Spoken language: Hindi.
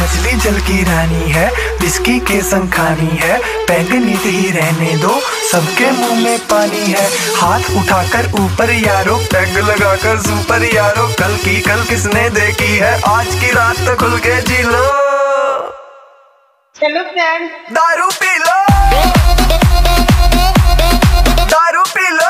मछली जल की रानी है, बिस्की के संग खानी है, पैंगनी ही रहने दो, सबके मुंह में पानी है। हाथ उठाकर ऊपर यारो, पैग लगाकर सुपर यारो, कल की कल किसने देखी है, आज की रात तो खुल के जी लो। चलो फ्रेंड दारू पी लो, दारू पी लो।